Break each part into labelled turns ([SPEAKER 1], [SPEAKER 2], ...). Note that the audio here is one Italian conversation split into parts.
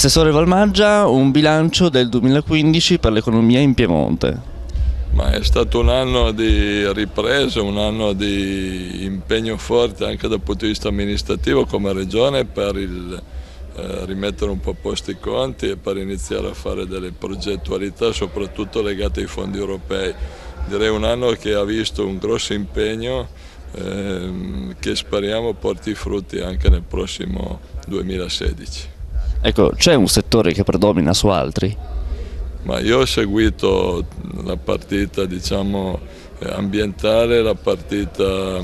[SPEAKER 1] Assessore Valmaggia, un bilancio del 2015 per l'economia in Piemonte.
[SPEAKER 2] Ma è stato un anno di ripresa, un anno di impegno forte anche dal punto di vista amministrativo come Regione per rimettere un po' a posto i conti e per iniziare a fare delle progettualità soprattutto legate ai fondi europei. Direi un anno che ha visto un grosso impegno che speriamo porti frutti anche nel prossimo 2016.
[SPEAKER 1] Ecco, c'è un settore che predomina su altri?
[SPEAKER 2] Ma io ho seguito la partita, diciamo, ambientale, la partita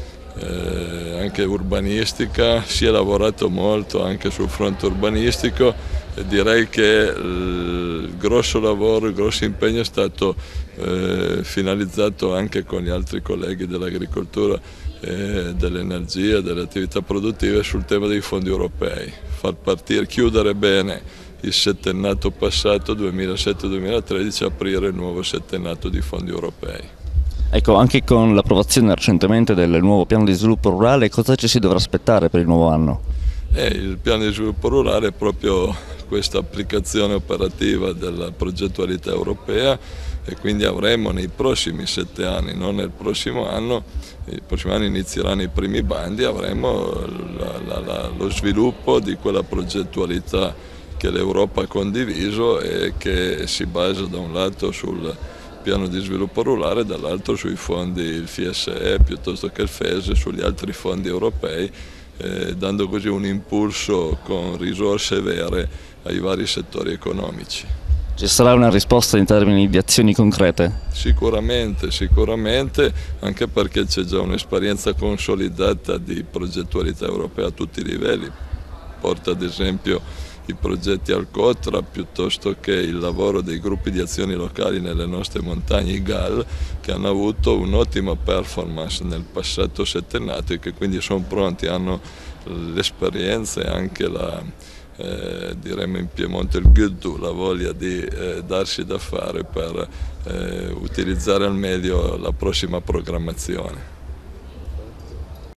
[SPEAKER 2] anche urbanistica, si è lavorato molto anche sul fronte urbanistico e direi che il grosso lavoro, il grosso impegno è stato finalizzato anche con gli altri colleghi dell'agricoltura, dell'energia, delle attività produttive sul tema dei fondi europei, far partire, chiudere bene il settennato passato 2007-2013 e aprire il nuovo settennato di fondi europei.
[SPEAKER 1] Ecco, anche con l'approvazione recentemente del nuovo piano di sviluppo rurale, cosa ci si dovrà aspettare per il nuovo anno?
[SPEAKER 2] Il piano di sviluppo rurale è proprio questa applicazione operativa della progettualità europea e quindi avremo nei prossimi 7 anni, non nel prossimo anno, il prossimo anno inizieranno i primi bandi, avremo lo sviluppo di quella progettualità che l'Europa ha condiviso e che si basa da un lato sul piano di sviluppo rurale e dall'altro sui fondi, il FSE piuttosto che il FESE, sugli altri fondi europei, dando così un impulso con risorse vere ai vari settori economici.
[SPEAKER 1] Ci sarà una risposta in termini di azioni concrete?
[SPEAKER 2] Sicuramente, anche perché c'è già un'esperienza consolidata di progettualità europea a tutti i livelli. Porta ad esempio i progetti Alcotra piuttosto che il lavoro dei gruppi di azioni locali nelle nostre montagne, i GAL, che hanno avuto un'ottima performance nel passato settennato e che quindi sono pronti, hanno l'esperienza e anche diremmo in Piemonte il Güddu, la voglia di darsi da fare per utilizzare al meglio la prossima programmazione.